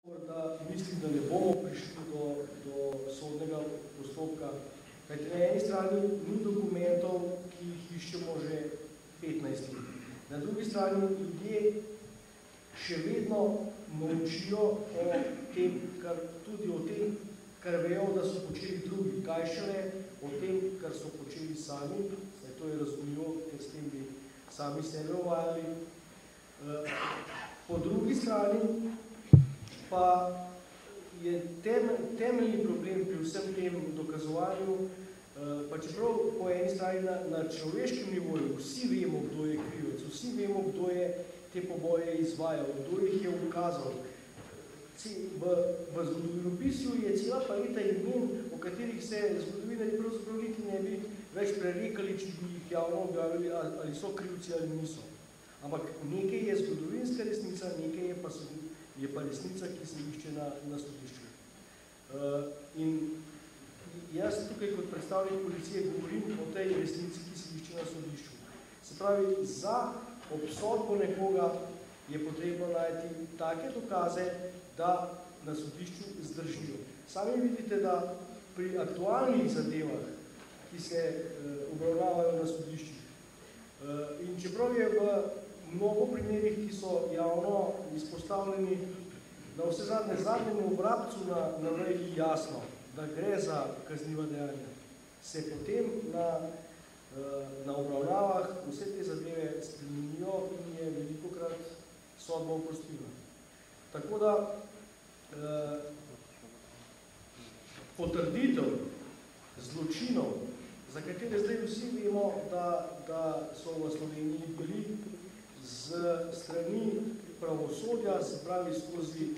Da mislim, da ne bomo prišli do sodnega postopka, kajti na eni strani ni dokumentov, ki jih iščemo že 15 let. Na drugi strani ljudje še vedno molčijo o tem, kar vejo, da so počeli drugi, kaj šele o tem, kar so počeli sami, saj to je razumljivo, ker s tem bi sami sebe uvajali. Po drugi strani pa je temeljni problem pri vsem tem dokazovanju, pa čeprav po eni strani na človeškem nivoju vsi vemo, kdo je krivec, vsi vemo, kdo je te poboje izvajal, kdo jih je ukazal. V zgodovinopisju je cela paleta imen, o katerih se zgodovinarji pravzaprav niti ne bi več prerekali, če bi jih javno objavili, ali so krivci ali niso. Ampak nekaj je zgodovinska resnica, nekaj je pa resnica, ki se išče na sodišču. In jaz tukaj kot predstavnik policije govorim o tej resnici, ki se išče na sodišču. Se pravi, za obsodbo nekoga je potrebno najti take dokaze, da na sodišču zdržijo. Sami vidite, da pri aktualnih zadevah, ki se obravnavajo na sodišču, in čeprav je v mnogo primerih, ki so javno izpostavljeni, na vse zadnjemu vrabcu na veji jasno, da gre za kazniva dejanja, se potem na obravnavah vse te zadeve spremenijo in je velikokrat sodba oprostilna. Tako da potrditev zločinov, za katere zdaj vsi vemo, da so v Sloveniji bili z strani pravosodja, se pravi skozi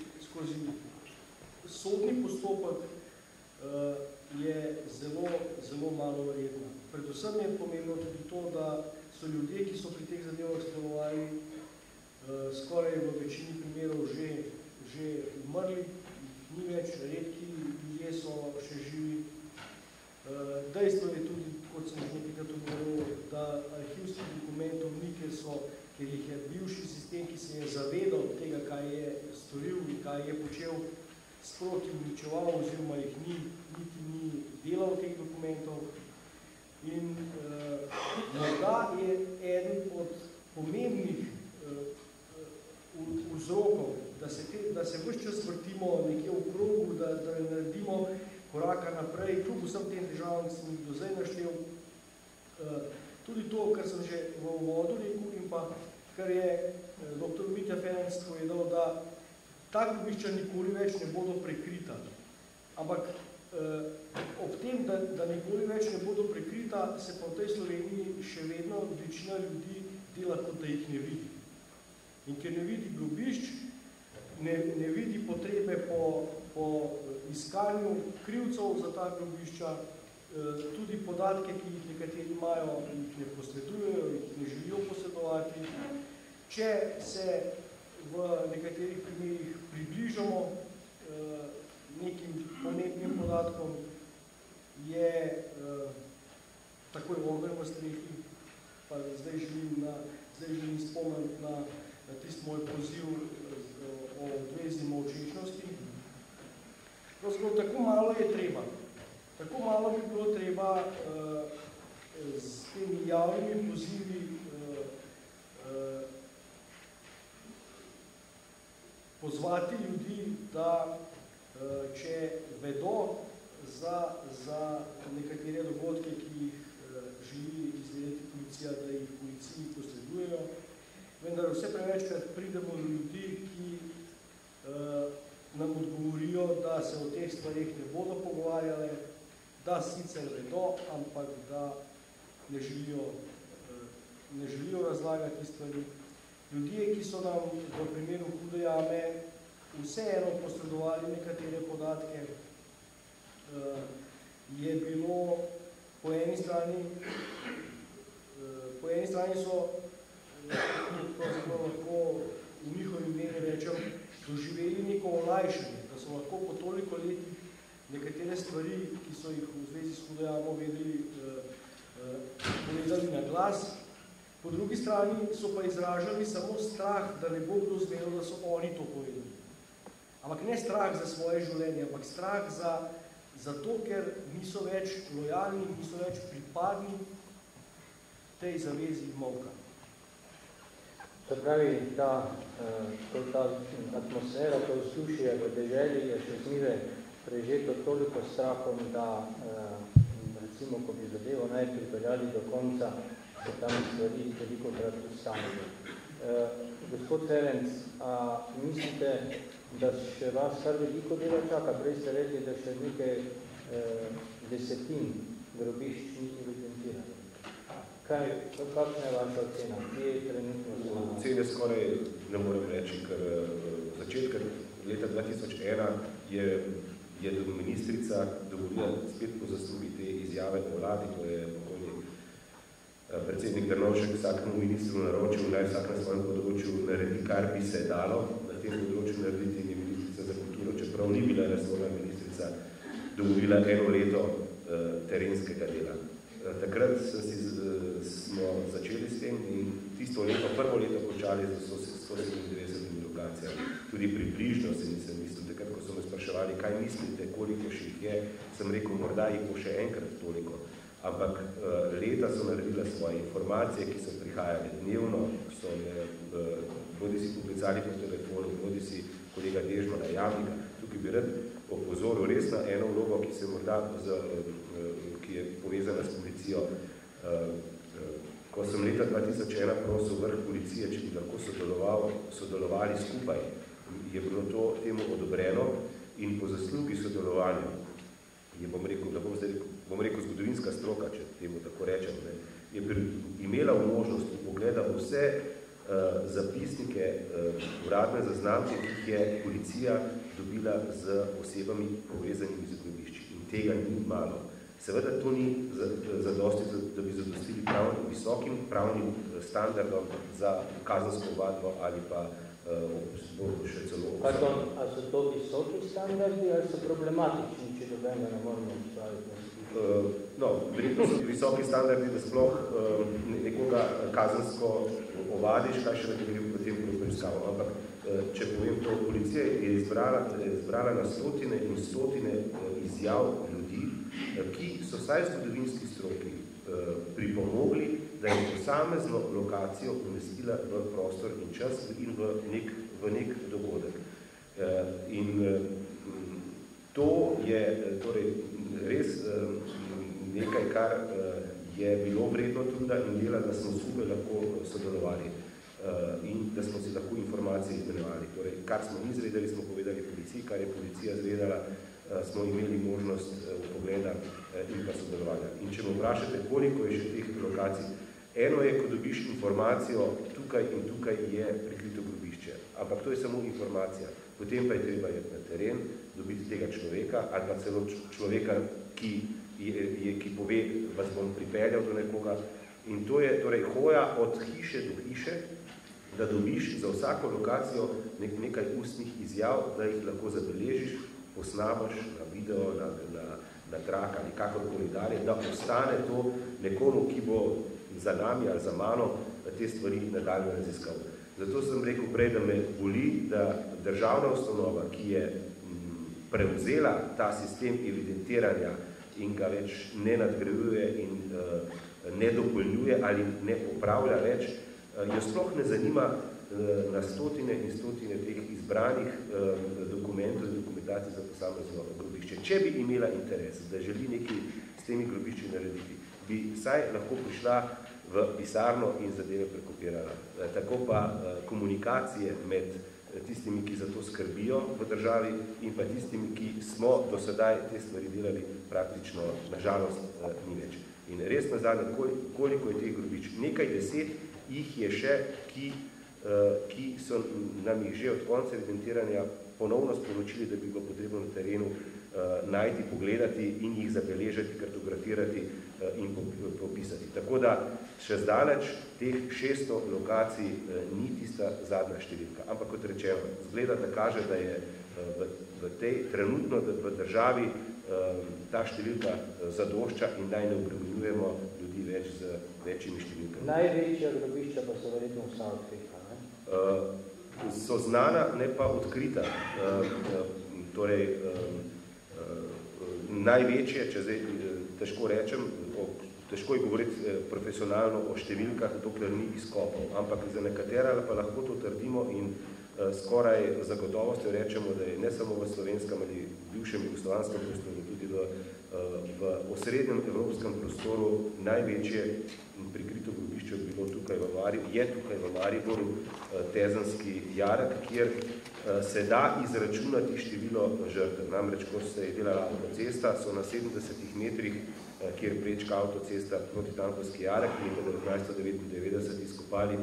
sodni postopek, je zelo, zelo malo verjetno. Predvsem je pomembno tudi to, da so ljudje, ki so pri teh zadevah sodelovali, skoraj v večini primerov že umrli, ni več, redki ljudje so še živi. Dejstvo je tudi, kot sem že nekaj govoril, da arhivskih dokumentov ni, ker jih je bivši sistem, ki se je zavedal tega, kaj je storil in kaj je počel, sproti uničeval oziroma jih niti ni delal teh dokumentov. In morda je eden od pomembnih vzrokov, da se ves čas vrtimo nekje v krogu, da naredimo koraka naprej, kljub vsem tem težavam, ki sem jih do zdaj naštel. Tudi to, kar sem že v uvodu rekel in pa kar je dr. Mitja Ferenc povedal, da ta grobišča nikoli več ne bodo prekrita. Ampak ob tem, da nikoli več ne bodo prekrita, se pa v tej Sloveniji še vedno večina ljudi dela, kot da jih ne vidi. In ker ne vidi grobišč, ne vidi potrebe po iskanju krivcev za ta grobišča, tudi podatke, ki jih nekateri imajo, jih ne posredujejo, jih ne želijo posredovati. Če se v nekaterih primerih približamo nekim pomembnim podatkom, je takoj ogenj v strehi, pa zdaj želim spomniti na tisti moj poziv o obvezni molčečnosti. Pravzaprav tako malo je treba. Tako malo bi bilo treba s temi javnimi pozivi pozvati ljudi, da če vedo za nekatere dogodke, ki jih želi izvedeti policija, da jih policiji posredujejo, vendar vse prevečkrat pridemo do ljudi, ki nam odgovorijo, da se o teh stvarih ne bodo pogovarjale, da sicer vedo, ampak da ne želijo razlagati stvari. Ljudje, ki so nam v primeru Hude jame vseeno posredovali nekatere podatke, je bilo po eni strani so lahko v njihovi meri rečem, doživeli neko olajšanje, da so lahko po toliko letih nekatere stvari, ki so jih v zvezi s Hudo jamo vedeli, povedali na glas. Po drugi strani so pa izražali samo strah, da ne bo kdo zvedel, da so oni to povedali. Ampak ne strah za svoje življenje, ampak strah za to, ker niso več lojalni, niso več pripadni tej zavezi molka. To pravi, ta atmosfera, to vzdušje v deželi je še zmeraj prežeto toliko strahom, da recimo, ko bi zadevo naj pripeljali do konca, se tam stvari velikokrat ustanejo. Gospod Ferenc, a mislite, da še vas kar veliko dela čaka? Prej ste rekli, da še nekaj desetin grobišč ni evidentirano. Kakšna je vaša ocena? Kje je trenutno? Ocene skoraj ne morem reči, ker v začetku leta 2001 je ministrica dovolila spet po zaslugi te izjave na vladi, to je pokojni predsednik Drnovšek vsakemu ministru naročil, naj vsak na svojem področju naredi, kar bi se dalo na tem področju narediti, in je ministrica za kulturo, čeprav ni bila resorna ministrica, dovolila 1 leto terenskega dela. Takrat smo začeli s tem in tisto leto, prvo leto končali z 197 lokacijami. Tudi približno se nisem mislil, takrat, ko so me spraševali, kaj mislite, koliko še jih je, sem rekel, morda jih bo še enkrat toliko. Ampak leta so naredila svoje informacije, ki so prihajali dnevno, so me bodi si poklicali po telefonu, bodi si kolega Dežmana, Javnika. Tukaj bi rad opozoril res na eno vlogo, ki se morda ki je povezana s policijo. Ko sem leta 2001 prosil vrh policije, če bi lahko sodelovali skupaj, je bilo to temu odobreno in po zaslugi sodelovanja, bom rekel zgodovinska stroka, če temu tako rečem, je imela možnost pogleda vse zapisnike, uradne zaznamke, ki jih je policija dobila z osebami povezanimi z grobišči. In tega ni malo. Seveda to ni zadosti, da bi zadostili visokim pravnim standardom za kazensko ovadbo ali pa še celo... Pardon, a so to visoki standardi ali so problematični, če dobenga ne moramo ustaviti? No, verjetno so visoki standardi, da sploh nekoga kazensko ovadiš, kaj še ne v tem preiskavu. Ampak, če povem to, policija je izbrala na stotine in stotine izjav ljudi, ki so vsaj zgodovinski stroki pripomogli, da je posamezno lokacijo umestila v prostor in čas in v nek dogodek. In to je torej res nekaj, kar je bilo vredno truda in dela, da smo skupaj lahko sodelovali in da smo si lahko informacije izmenjevali. Torej, kar smo mi izvedeli, smo povedali policiji, kar je policija izvedela, smo imeli možnost pogleda in pa sodelovanja. In če me vprašate, koliko je še teh lokacij, eno je, ko dobiš informacijo, tukaj in tukaj je prikrito grobišče, ampak to je samo informacija. Potem pa je treba iti na teren, dobiti tega človeka ali pa celo človeka, ki pove, vas bom pripeljal do nekoga. In to je torej hoja od hiše do hiše, da dobiš za vsako lokacijo nekaj ustnih izjav, da jih lahko zabeležiš, posnamaš na video, na trak ali kakorkoli dalje, da ostane to nekomu, ki bo za nami ali za mano te stvari nadaljno raziskal. Zato sem rekel prej, da me boli, da državna ustanova, ki je prevzela ta sistem evidentiranja in ga več ne nadgrajuje in ne dopolnjuje ali ne popravlja več, jo sploh ne zanima na stotine in stotine teh izbranih dokumentov in dokumentacij za posamezno grobišče. Če bi imela interes, da želi nekaj s temi grobišči narediti, bi vsaj lahko prišla v pisarno in zadeve prekopirala. Tako pa komunikacije med tistimi, ki za to skrbijo v državi in pa tistimi, ki smo do sedaj te stvari delali, praktično, nažalost, ni več. In res nazadnje, koliko je teh grobišč? Nekaj 10 jih je še, ki so nam jih že od konca evidentiranja ponovno sporočili, da bi bilo potrebno na terenu najti, pogledati in jih zabeležiti, kartografirati in popisati. Tako da še zdaleč teh 600 lokacij ni tista zadnja številka. Ampak kot rečeno, zgleda, da kaže, da je v tej trenutno v državi ta številka zadošča in naj ne obremenjujemo ljudi več z večjimi številkami. Največja grobišča pa so verjetno vsa odpeka, ne? so znana, ne pa odkrita. Torej, največje, če zdaj težko rečem, težko je govoriti profesionalno o številkah, dokler ni izkopov, ampak za nekatera pa lahko to trdimo in skoraj zagotovostjo rečemo, da je ne samo v slovenskem ali bivšem jugoslovanskem prostoru, tudi v osrednjem evropskem prostoru največje prikrito grobišče bilo tukaj v Mariboru, je tukaj v Mariboru Tezanski jarek, kjer se da izračunati število žrtev. Namreč, ko se je delala avtocesta, so na 70 metrih, kjer prečka avtocesta proti Tankovski jarek, leta 1999 izkopali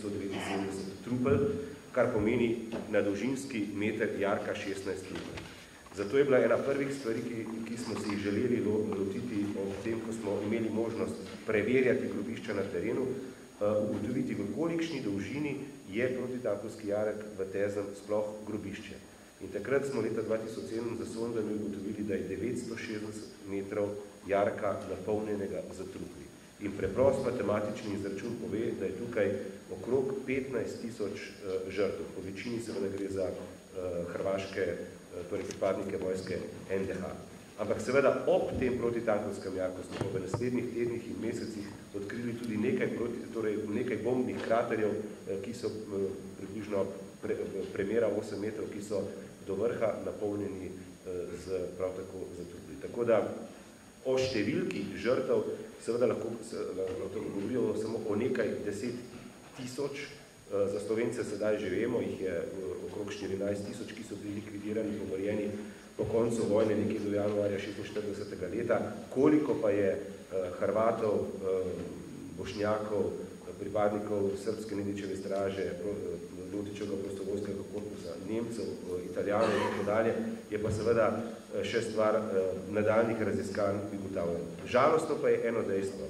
1179 trupel, kar pomeni na dolžinski meter jarka 16 trupel. Zato je bila ena prvih stvari, ki smo si jih želeli lotiti ob tem, ko smo imeli možnost preverjati grobišča na terenu, ugotoviti, v kolikšni dolžini je protitankovski jarek v Tezan sploh grobišče. In takrat smo leta 2007 za sondami ugotovili, da je 960 metrov jarka napolnjenega z trupli. In preprost matematični izračun pove, da je tukaj okrog 15.000 žrtev. Po večini seveda gre za hrvaške, torej pripadnike vojske NDH. Ampak seveda ob tem protitankovskem jarku smo v naslednjih tednih in mesecih odkrili tudi nekaj bombnih kraterjev, ki so približno premera 8 metrov, ki so do vrha napolnjeni prav tako z trupli. Tako da o številki žrtev seveda lahko govorimo samo o nekaj 10.000. Za Slovence sedaj že vemo, jih je okrog 14.000, ki so bili likvidirani, pomorjeni po koncu vojne nekje do januarja 46. leta. Koliko pa je Hrvatov, Bošnjakov, pripadnikov Srbske Nedičeve straže, Ljotićevega prostovoljskega korpusa, Nemcev, Italijanov in tako dalje, je pa seveda še stvar nadaljnjih raziskav in ugotavljanja. Žalostno pa je eno dejstvo,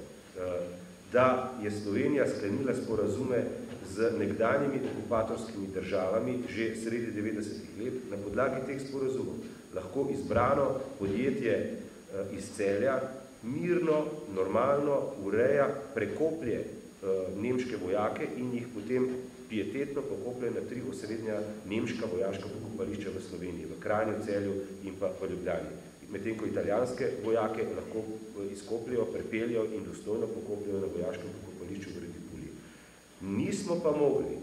da je Slovenija sklenila sporazume z nekdanjimi okupatorskimi državami že sredi 90. let. Na podlagi teh sporazumov lahko izbrano podjetje iz Celja mirno, normalno ureja, prekoplje nemške vojake in jih potem pietetno pokoplje na 3 osrednja nemška vojaška pokopališča v Sloveniji, v Kranju, Celju in pa v Ljubljani. Medtem ko italijanske vojake lahko izkopljajo, prepeljajo in dostojno pokopljajo na vojaškem pokopališču v Redipuli. Nismo pa mogli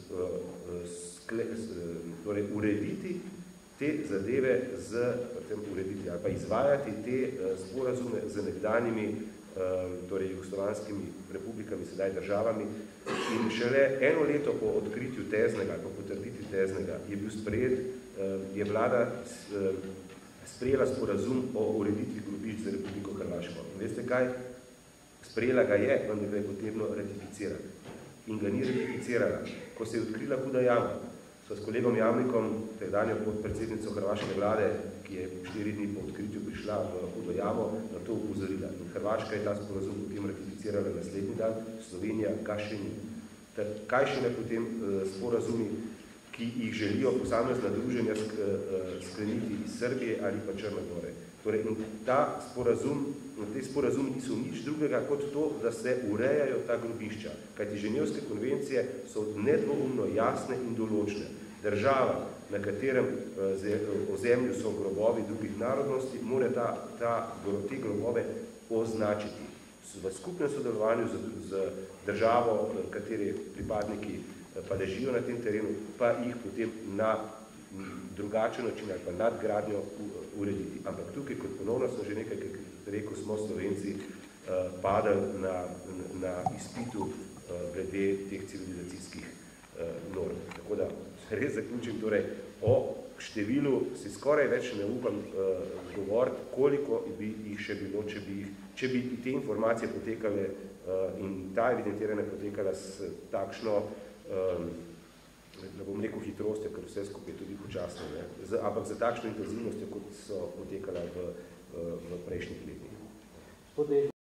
urediti te zadeve ali pa izvajati te sporazume z nekdanjimi torej jugoslovanskimi republikami, sedaj državami. In šele eno leto po odkritju Teznega, po potrditvi Teznega, je bil sprejet, je vlada sprejela sporazum o ureditvi grobišč za Republiko Hrvaško. Veste kaj? Sprejela ga je, vendar ga je potrebno ratificirati. In ga ni ratificirala. Ko se je odkrila Huda jama, so s kolegom Jamnikom, tedanjo podpredsednico hrvaške vlade, ki je 4 dni po odkritju prišla v Hudo jamo, na to upozorila. In Hrvaška je ta sporazum potem ratificirala naslednji dan, Slovenija ga še ni. Kaj še ne potem sporazumi, ki jih želijo posamezna druženja skleniti iz Srbije ali pa Črne gore. Torej, te sporazumi niso nič drugega kot to, da se urejajo ta grobišča. Kajti Ženevske konvencije so nedvoumno jasne in določne. Država, na katerem ozemlju so grobovi drugih narodnosti, mora te grobove označiti. V skupnem sodelovanju z državo, kateri pripadniki pa ležijo na tem terenu, pa jih potem na drugačen način ali pa nadgradnjo urediti. Ampak tukaj, kot ponovno sem že nekaj rekel, smo Slovenci padali na izpitu glede teh civilizacijskih norm. Tako da res zaključim, torej o številu si skoraj več ne upam govoriti, koliko bi jih še bilo, če bi te informacije potekale in ta evidentiranja potekala s takšno ne bom rekel hitrostjo, ker vse skupaj je tudi počasno, ampak za takšno intenzivnostjo, kot so potekala v prejšnjih letih.